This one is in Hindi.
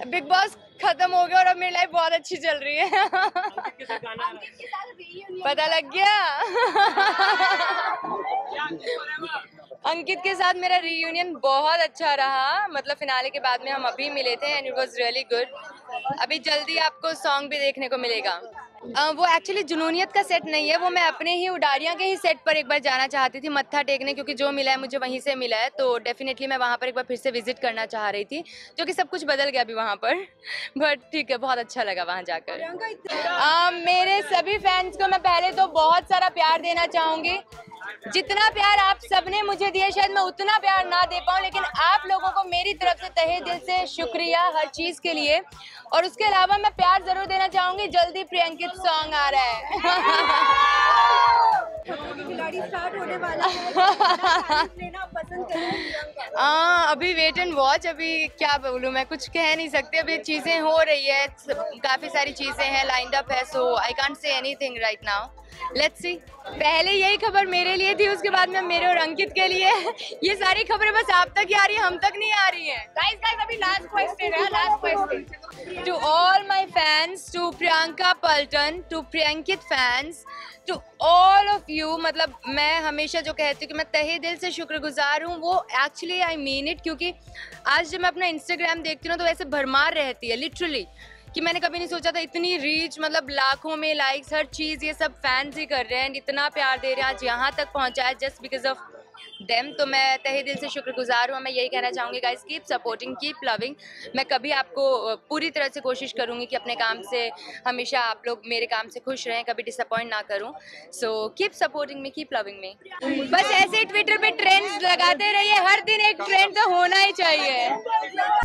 बिग बॉस खत्म हो गया और अब मेरी लाइफ बहुत अच्छी चल रही है। पता लग गया। अंकित के साथ मेरा रीयूनियन बहुत अच्छा रहा, मतलब फिनाले के बाद में हम अभी मिले थे and it was really good. अभी जल्दी आपको सॉन्ग भी देखने को मिलेगा। वो एक्चुअली जुनूनियत का सेट नहीं है, वो मैं अपने ही उडारियाँ के ही सेट पर एक बार जाना चाहती थी मत्था टेकने, क्योंकि जो मिला है मुझे वहीं से मिला है, तो डेफिनेटली मैं वहाँ पर एक बार फिर से विजिट करना चाह रही थी, जो कि सब कुछ बदल गया अभी वहाँ पर, बट ठीक है, बहुत अच्छा लगा वहाँ जाकर। मेरे सभी फैंस को मैं पहले तो बहुत सारा प्यार देना चाहूँगी। जितना प्यार आप सबने मुझे दिया शायद मैं उतना प्यार ना दे पाऊँ, लेकिन आप लोगों को मेरी तरफ से तहे दिल से शुक्रिया हर चीज़ के लिए। और उसके अलावा मैं प्यार जरूर देना चाहूँगी, जल्दी प्रियंकित सॉन्ग आ रहा है। खिलाड़ी स्टार्ट होने वाला है, लेना पसंद करेंगे? अभी वेट एंड वॉच, अभी क्या बोलूँ मैं, कुछ कह नहीं सकते, अभी चीज़ें हो रही है, काफ़ी सारी चीज़ें हैं, लाइंड अप है, so I can't say anything right now, let's see. पहले यही खबर मेरे लिए थी, उसके बाद में मेरे और अंकित के लिए। ये सारी खबरें बस आप तक ही आ रही है, हम तक नहीं आ रही हैं। गाइस अभी लास्ट क्वेश्चन है, last question. To all my fans, to Priyanka Paltan, to Priyankit fans, to all of you, मतलब मैं हमेशा जो कहती हूँ कि मैं तहे दिल से शुक्रगुजार हूँ, वो एक्चुअली आई मीन इट, क्योंकि आज जब मैं अपना इंस्टाग्राम देखती हूँ तो ऐसे भरमार रहती है लिटरली, कि मैंने कभी नहीं सोचा था इतनी रीच, मतलब लाखों में लाइक्स, हर चीज़ ये सब फैंस ही कर रहे हैं, इतना प्यार दे रहे हैं, आज यहाँ तक पहुँचा है जस्ट बिकॉज ऑफ देम। तो मैं तहे दिल से शुक्रगुजार हूँ। मैं यही कहना चाहूँगी guys, keep supporting, keep loving. मैं कभी आपको पूरी तरह से कोशिश करूँगी कि अपने काम से हमेशा आप लोग मेरे काम से खुश रहें, कभी डिसअपॉइंट ना करूँ। So keep supporting me, keep loving me. बस ऐसे ही ट्विटर पे ट्रेंड्स लगाते रहिए, हर दिन एक ट्रेंड तो होना ही चाहिए।